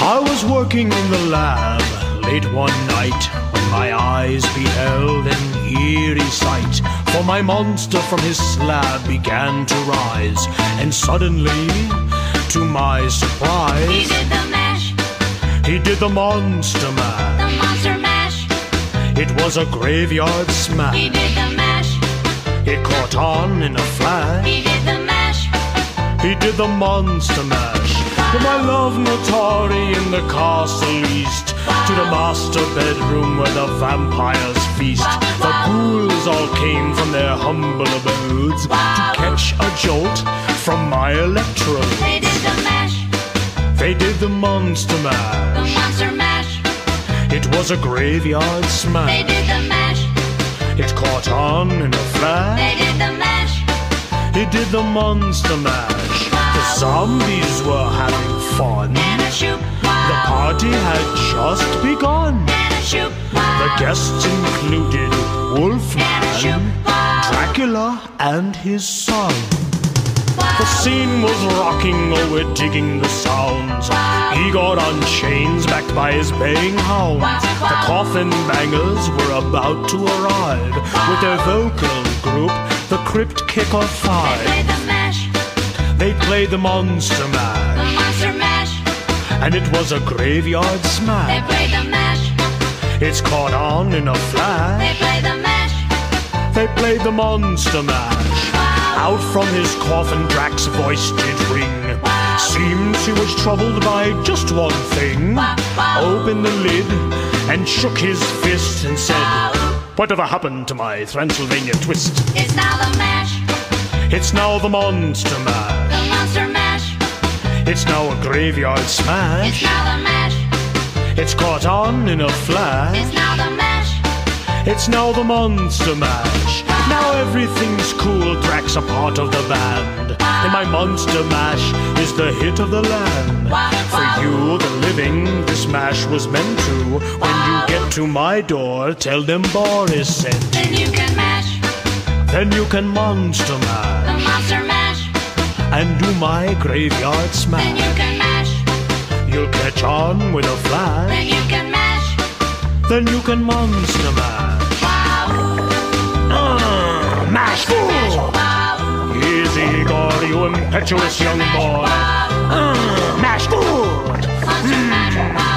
I was working in the lab late one night when my eyes beheld an eerie sight. For my monster from his slab began to rise, and suddenly, to my surprise, He did the mash, he did the monster mash. the monster mash. It was a graveyard smash. He did the mash, It caught on in a flash. he did the mash. He did the monster mash. From my love Notari in the castle east to the master bedroom where the vampires feast. The ghouls all came from their humble abodes to catch a jolt from my electrode. They did the mash, They did the monster the mash. monster mash. It was a graveyard They smash. did the mash, It caught on in a flash. they did the mash. He did the monster mash. The zombies were having fun. And a shoot, The party had just begun. and a shoot, The guests included Wolfman, Dracula, and his son. The scene was rocking, oh, we're digging the sounds. Igor on chains, backed by his baying hounds. The coffin bangers were about to arrive with their vocal group, the Crypt Kicker They Five. played the mash, They played the monster the mash, monster mash. and it was a graveyard They smash. played the mash, It's caught on in a they flash. played the mash. They played the monster mash. Out from his coffin Drax's voice did ring. Seems he was troubled by just one thing. Opened the lid and shook his fist and said, "Whatever happened to my Transylvania twist?" It's now the mash, It's now the monster mash. the monster mash. It's now a graveyard It's smash. now the mash, It's caught on in a flash. it's now the mash. It's now the monster mash. Now everything's cool, Drax a part of the band. And my monster mash is the hit of the land. For you, the living, this mash was meant to. When you get to my door, tell them Boris sent. Then you can mash, Then you can monster the mash monster mash. and do my graveyard Then smash. you can mash, You'll catch on with a flash. then you can mash. Then you can monster mash. Mash fool! Easy, Igor, you impetuous young boy. Mash good! Monster mash.